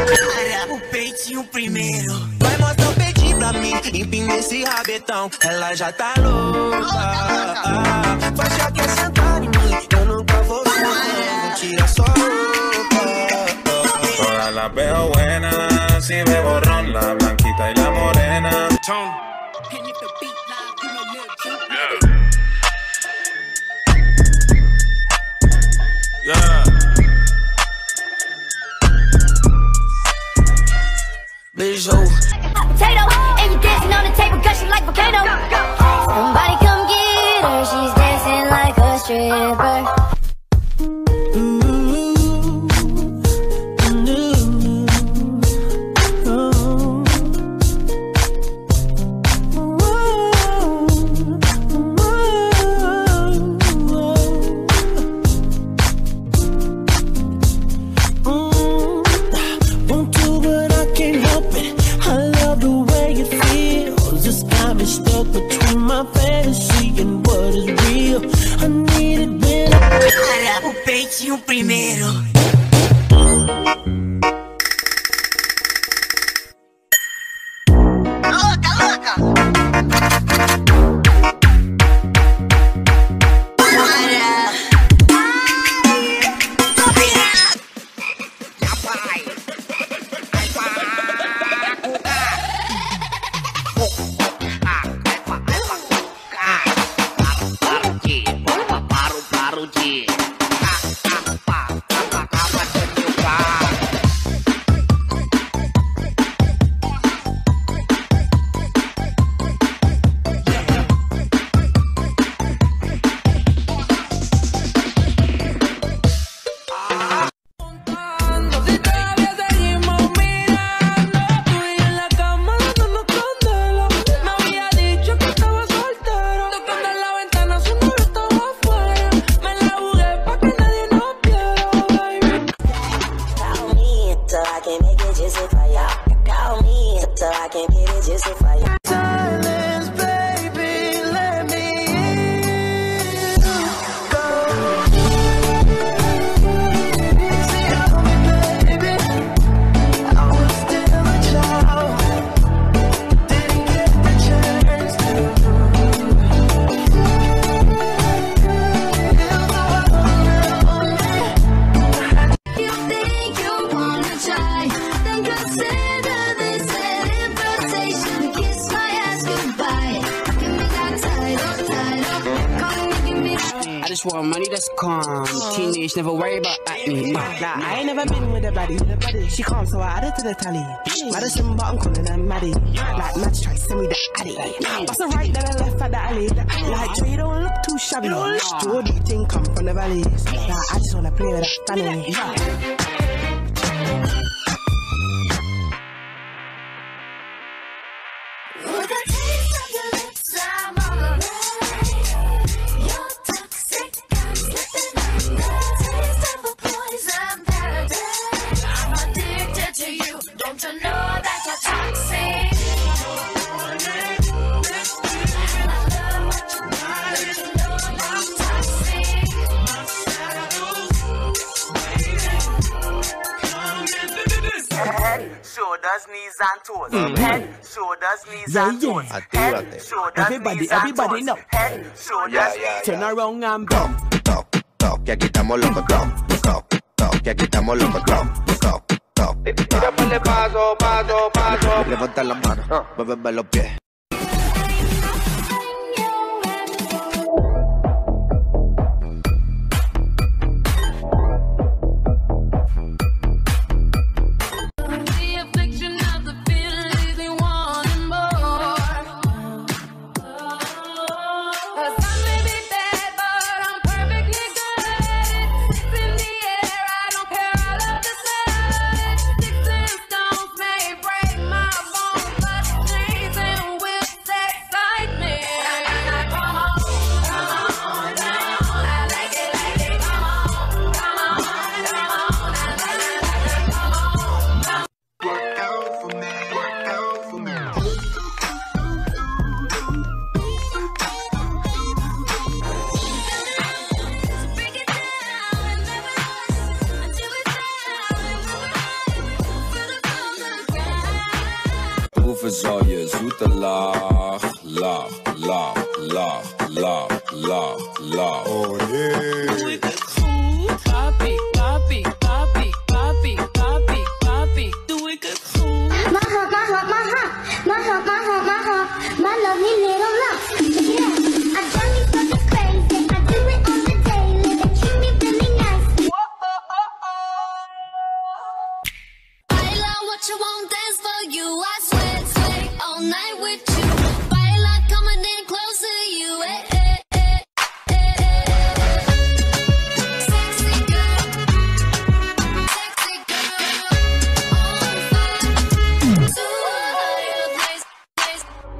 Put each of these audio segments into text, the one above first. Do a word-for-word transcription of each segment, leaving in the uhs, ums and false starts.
O peitinho primeiro. Vai mostrar o peitinho pra mim, empina esse rabetão. Ela já tá louca. Vai já quer sentar em mim, eu nunca vou ver. Tira só roupa. Todas las veo buenas, si me borrón, la blanquita y la morena. Yeah. Beijo. Potato, and you dancing on the table, gushing like volcano. Somebody come get her, she's dancing like a stripper. O peitinho primeiro. Louca, louca. Silence, baby, let me go. See, tell me, baby, I was still a child, didn't get the chance to. You think you wanna try, then consider this an invitation. Kiss my ass goodbye. Give me that title, title. Come and give me. I just want money that's calm. Teenage, never worry about acne. Nah, I ain't never been with a baddie. She calm, so I added to the tally. Madison, but I'm calling her Maddie. Like, Mads try to send me the addy. What's the right, then I left at the alley. Like, Trey don't look too shabby. Jordy thing come from the valleys. Like, I just wanna play with that fanny. With the taste of your lips, I'm on the ride. You're toxic, I'm slipping under. Taste of a poison paradise. I'm addicted to you. Don't you know that you're toxic? I love what you do. Don't you know I'm toxic? Head, shoulders, knees and toes. Mm. Head, shoulders, knees yeah, and toes. Yeah. Head, shoulders, everybody, knees everybody and know. toes. Head, shoulders, yeah, yeah, knees Turn and around and Top, top, top, que aquí estamos locos. Top, top, top, que aquí estamos locos. Top, top, top. Tírale paso, paso, paso. Levanta las manos, mueve los pies. Break my bones, but dreams and is all yours. Doet de laag, laag, laag, laag, laag, laag, laag. Oh nee. Doe ik het goed? Papi, papi, papi, papi, papi, papi. Doe ik het goed? My heart, my heart, my heart, my heart, my heart, my heart, my lovely little love. Yeah, I drive me fucking crazy. I do it on the daily. They treat me really nice. Baila what you want, dance for you. I swear, swear all night with you. Baila coming in close to you. Eh, eh, eh, eh, eh. Sexy girl, sexy girl, on fire. So all your place, place.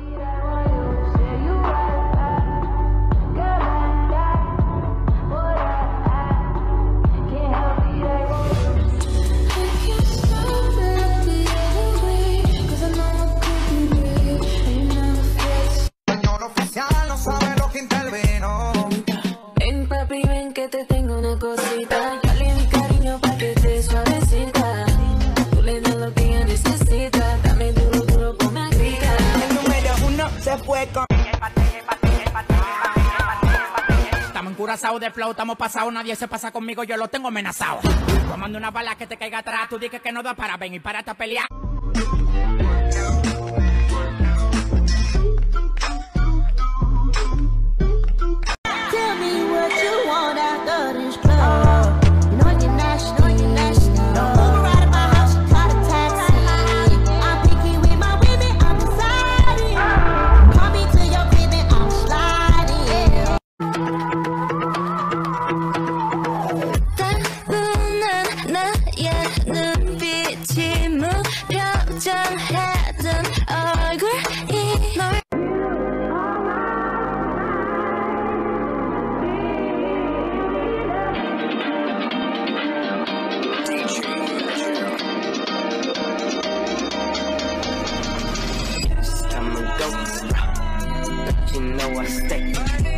Señor oficial no sabe lo que intervino. Ven papi, ven que te tengo una cosita. Yo le di cariño pa' que te suavecita. Tú le das lo que ella necesita. Dame duro, duro, ponme a gritar. El número uno se fue con. Estamos encurazados de flow, estamos pasados, nadie se pasa conmigo, yo lo tengo amenazado. Tomando una bala que te caiga atrás, tú dices que no da para ven y para esta pelea. Tell me what you want after this club. You know you're national, you're national. Don't move around in my house, you call a taxi. I'm picky with my women, I'm deciding. Call me to your crib and I'm sliding. 따분한 나의 눈빛이 무표정하던 얼굴이 널 It's time to go. But you know I stay.